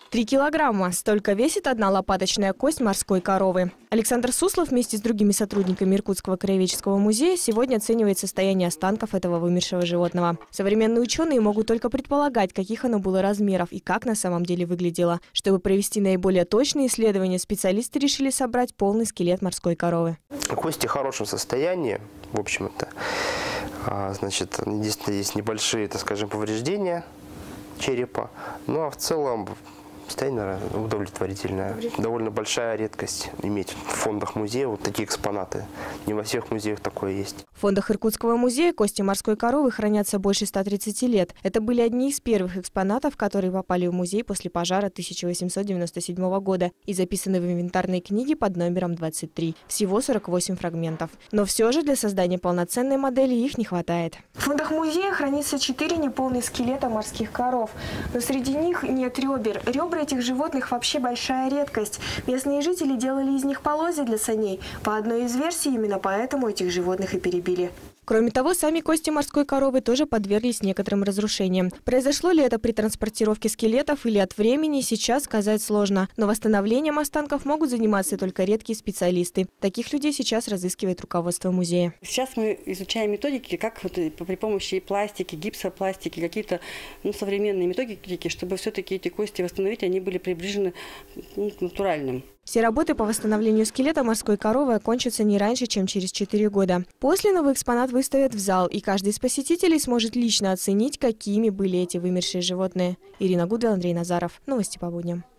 3 килограмма. Столько весит одна лопаточная кость морской коровы. Александр Суслов вместе с другими сотрудниками Иркутского краеведческого музея сегодня оценивает состояние останков этого вымершего животного. Современные ученые могут только предполагать, каких оно было размеров и как на самом деле выглядело. Чтобы провести наиболее точные исследования, специалисты решили собрать полный скелет морской коровы. Кости в хорошем состоянии, в общем-то. Значит, единственное, есть небольшие, так скажем, повреждения черепа. Ну а в целом состояние удовлетворительное. Довольно большая редкость иметь в фондах музея вот такие экспонаты. Не во всех музеях такое есть. В фондах Иркутского музея кости морской коровы хранятся больше 130 лет. Это были одни из первых экспонатов, которые попали в музей после пожара 1897 года и записаны в инвентарной книге под номером 23. Всего 48 фрагментов. Но все же для создания полноценной модели их не хватает. В фондах музея хранится 4 неполные скелета морских коров. Но среди них нет ребер. Ребра этих животных вообще большая редкость. Местные жители делали из них полозья для саней. По одной из версий, именно поэтому этих животных и перебили. Кроме того, сами кости морской коровы тоже подверглись некоторым разрушениям. Произошло ли это при транспортировке скелетов или от времени, сейчас сказать сложно. Но восстановлением останков могут заниматься только редкие специалисты. Таких людей сейчас разыскивает руководство музея. Сейчас мы изучаем методики, как при помощи пластики, гипсопластики, какие-то современные методики, чтобы все-таки эти кости восстановить, они были приближены к натуральным. Все работы по восстановлению скелета морской коровы окончатся не раньше, чем через 4 года. После новый экспонат выставят в зал, и каждый из посетителей сможет лично оценить, какими были эти вымершие животные. Ирина Гудвелл, Андрей Назаров. Новости по будням.